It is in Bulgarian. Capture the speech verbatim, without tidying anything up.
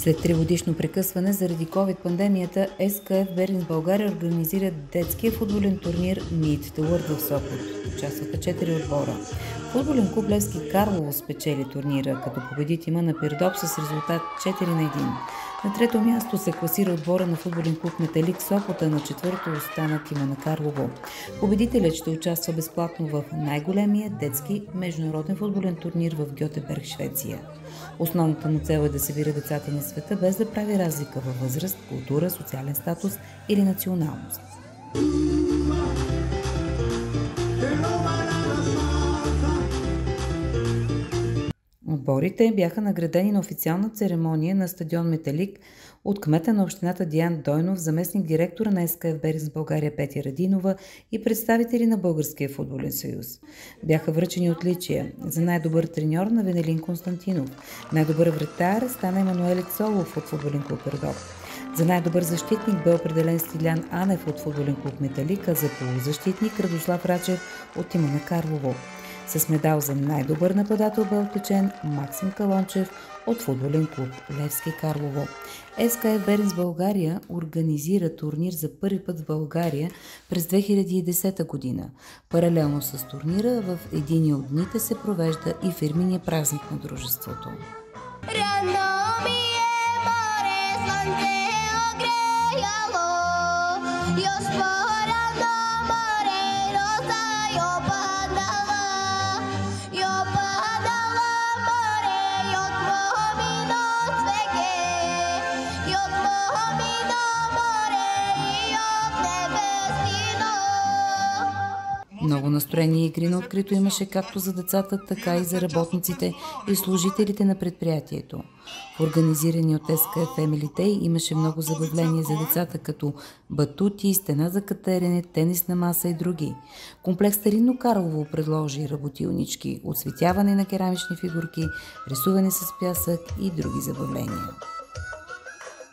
След тригодишно прекъсване заради ковид-пандемията, ес ка еф Беринс България организира детския футболен турнир Meet the World в Сопот. Участваха четири отбора. Футболен клуб Левски Карлово спечели турнира, като победи тима на Пирдоп с резултат четири на един. На трето място се класира отбора на футболен клуб Металик Сопота, на четвърто остана тима на Карлово. Победителят ще участва безплатно в най-големия детски международен футболен турнир в Гьотеберг, Швеция. Основната му цел е да събира децата на света, без да прави разлика във възраст, култура, социален статус или националност. Отборите бяха наградени на официална церемония на стадион Металик от кмета на общината Диан Дойнов, заместник директора на ес ка еф Беринс България Петя Радинова и представители на Българския футболен съюз. Бяха връчени отличия за най-добър треньор на Венелин Константинов, най-добър вратар стана Емануел Цолов от футболен клуб Пирдоп. За най-добър защитник бе определен Стилян Анев от футболен клуб Металик, а за полузащитник Радослав Рачев от тима на Карлово. С медал за най-добър нападател бе отличен Максим Калончев от футболен клуб Левски Карлово. ес ка еф Беринс България организира турнир за първи път в България през две хиляди и десета година. Паралелно с турнира в единия от дните се провежда и фирмения празник на дружеството. Много настроени игри на открито имаше както за децата, така и за работниците и служителите на предприятието. В организирани от ес ка еф Family Day имаше много забавления за децата, като батути, стена за катерене, тенисна маса и други. Комплекс Старинно Карлово предложи работилнички, осветяване на керамични фигурки, рисуване с пясък и други забавления.